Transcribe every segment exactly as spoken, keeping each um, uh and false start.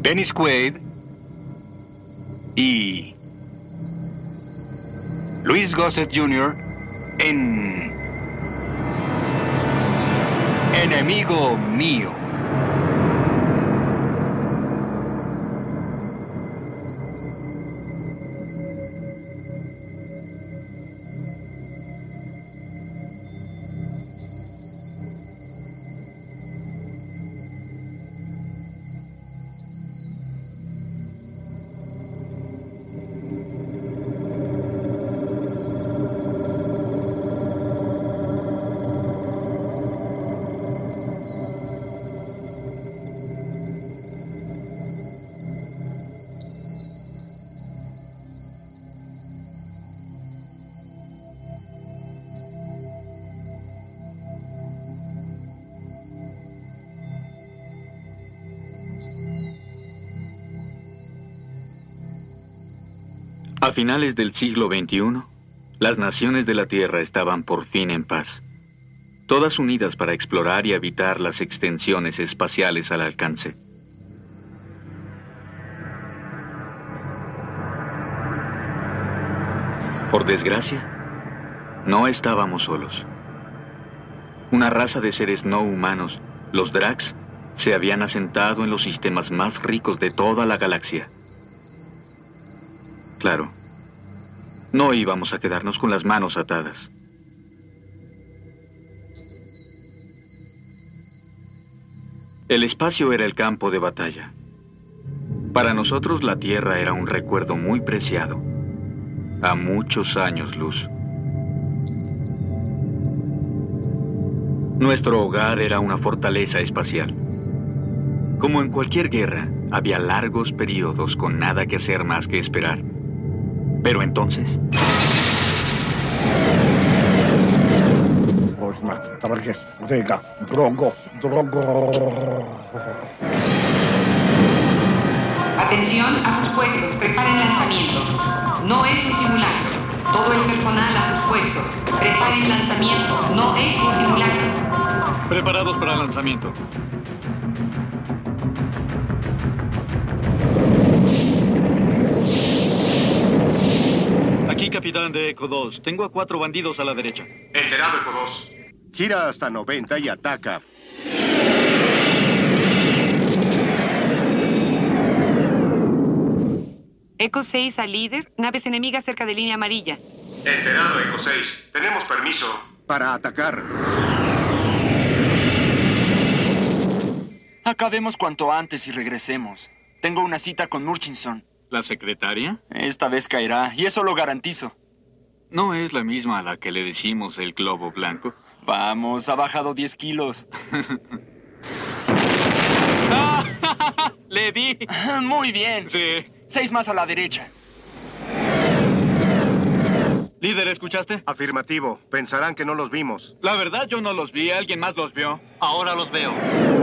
Dennis Quaid y Louis Gossett junior en Enemigo Mío. A finales del siglo veintiuno, las naciones de la Tierra estaban por fin en paz, todas unidas para explorar y habitar las extensiones espaciales al alcance. Por desgracia, no estábamos solos. Una raza de seres no humanos, los Drax, se habían asentado en los sistemas más ricos de toda la galaxia. Claro, no íbamos a quedarnos con las manos atadas. El espacio era el campo de batalla. Para nosotros la Tierra era un recuerdo muy preciado, a muchos años luz. Nuestro hogar era una fortaleza espacial. Como en cualquier guerra, había largos periodos con nada que hacer más que esperar. Pero entonces... Atención a sus puestos, preparen lanzamiento. No es un simulacro. Todo el personal a sus puestos. Preparen lanzamiento. No es un simulacro. Preparados para el lanzamiento. Aquí, capitán de Eco dos. Tengo a cuatro bandidos a la derecha. Enterado, Eco dos. Gira hasta noventa y ataca. Eco seis al líder. Naves enemigas cerca de línea amarilla. Enterado, Eco seis. Tenemos permiso para atacar. Acabemos cuanto antes y regresemos. Tengo una cita con Murchison. ¿La secretaria? Esta vez caerá, y eso lo garantizo. ¿No es la misma a la que le decimos el globo blanco? Vamos, ha bajado diez kilos. ¡Le di! Muy bien. Sí. Seis más a la derecha. Líder, ¿escuchaste? Afirmativo. Pensarán que no los vimos. La verdad, yo no los vi. ¿Alguien más los vio? Ahora los veo.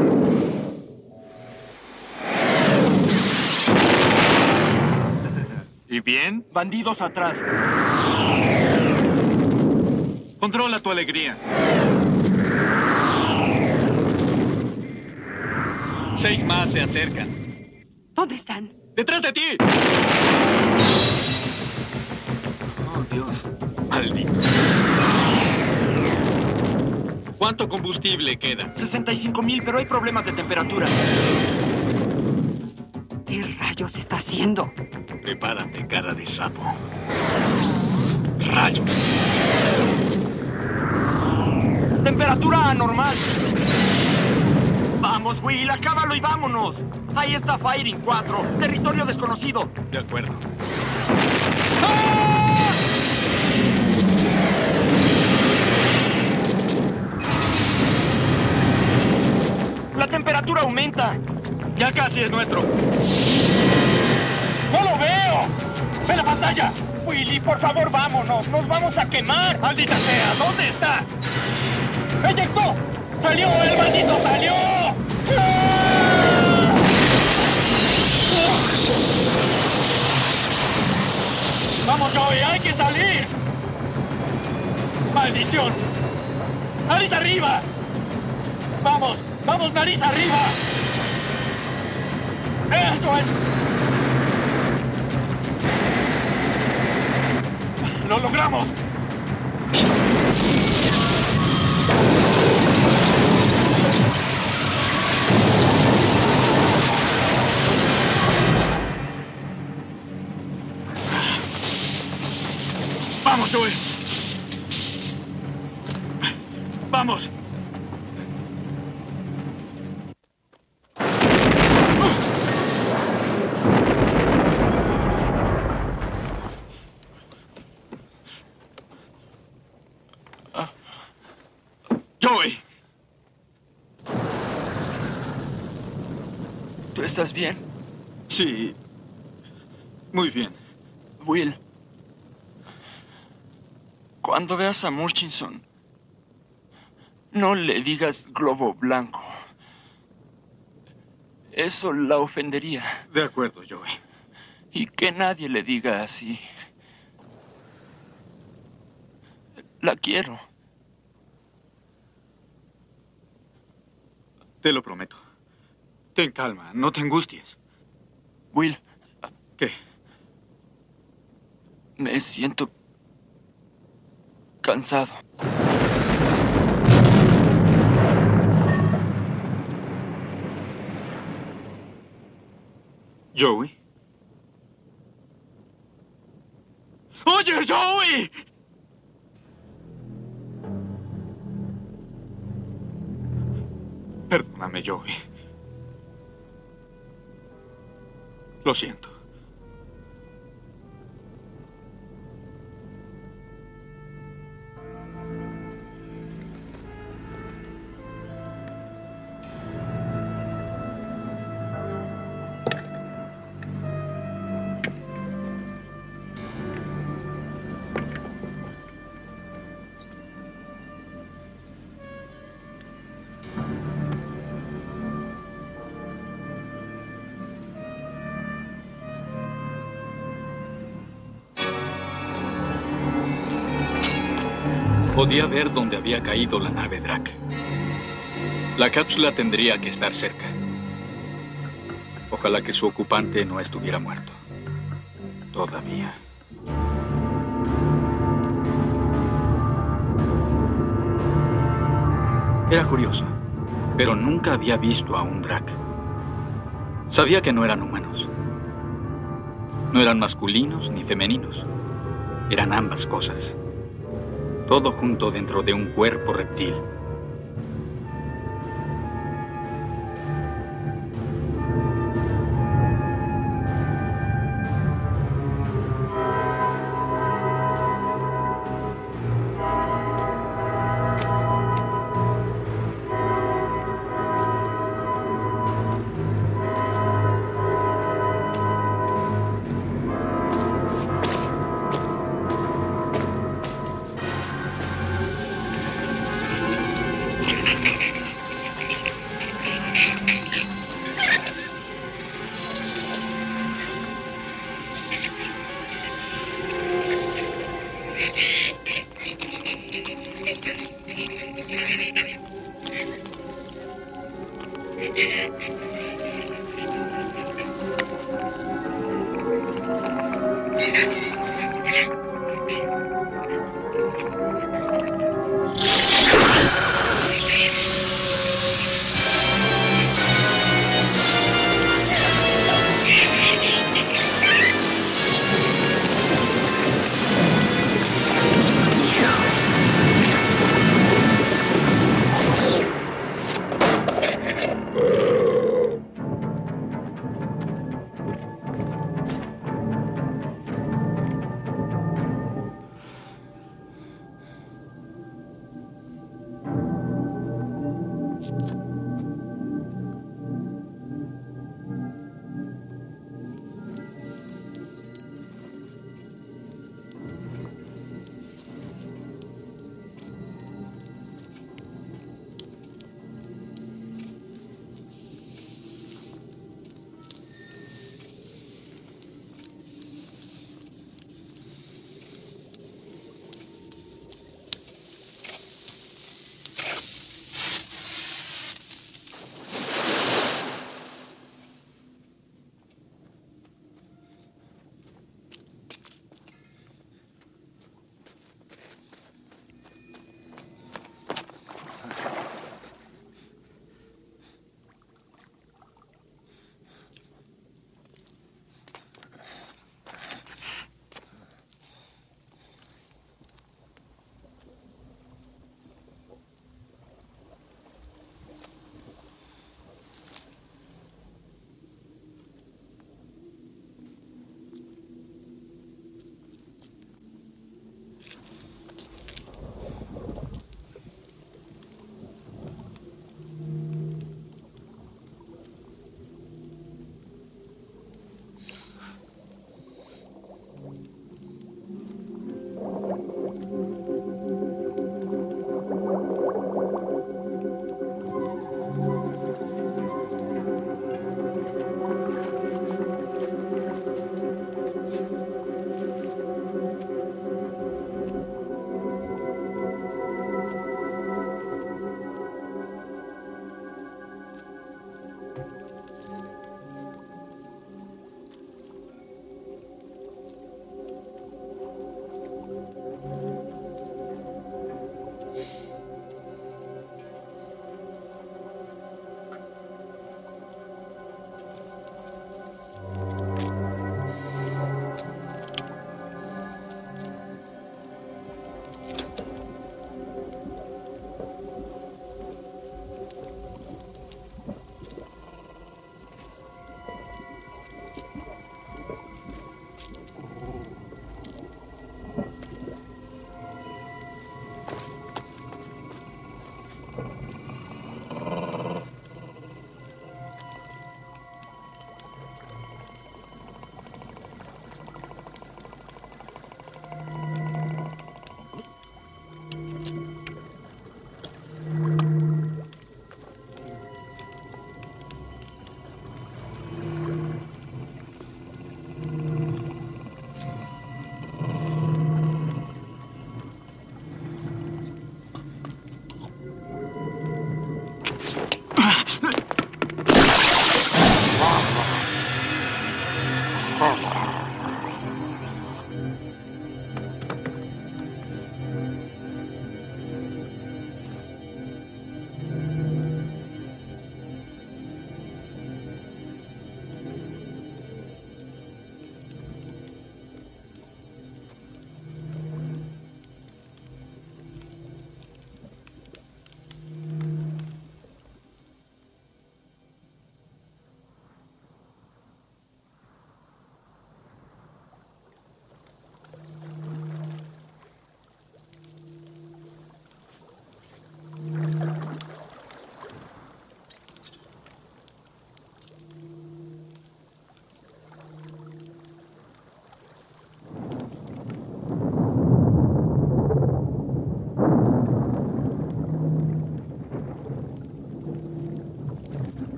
¿Y bien? Bandidos atrás. Controla tu alegría. Seis más se acercan. ¿Dónde están? ¡Detrás de ti! Oh, Dios. Maldito. ¿Cuánto combustible queda? sesenta y cinco mil, pero hay problemas de temperatura. ¿Qué rayos está haciendo? Prepárate, cara de sapo. ¡Rayos! Temperatura anormal. Vamos, Will, acábalo y vámonos. Ahí está Firing cuatro, territorio desconocido. De acuerdo. ¡Ah! La temperatura aumenta. Ya casi es nuestro. ¡No lo veo! ¡Ve la pantalla! Willy, por favor, vámonos. ¡Nos vamos a quemar! ¡Maldita sea! ¿Dónde está? ¡Eyectó! ¡Salió! ¡El maldito salió! ¡Ah! ¡Vamos, Joey! ¡Hay que salir! ¡Maldición! ¡Nariz arriba! ¡Vamos! ¡Vamos, nariz arriba! ¡Eso es! ¡Lo logramos! ¡Vamos, Joey! ¡Vamos! ¡Joey! ¿Tú estás bien? Sí. Muy bien. Will. Cuando veas a Murchison, no le digas globo blanco. Eso la ofendería. De acuerdo, Joey. Y que nadie le diga así. La quiero. Te lo prometo. Ten calma, no te angusties. Will. ¿Qué? Me siento cansado. ¿Joey? ¡Oye, Joey! Perdóname, Joey. Lo siento. Podía ver dónde había caído la nave Drac. La cápsula tendría que estar cerca. Ojalá que su ocupante no estuviera muerto. Todavía. Era curioso, pero nunca había visto a un Drac. Sabía que no eran humanos. No eran masculinos ni femeninos. Eran ambas cosas. Todo junto dentro de un cuerpo reptil.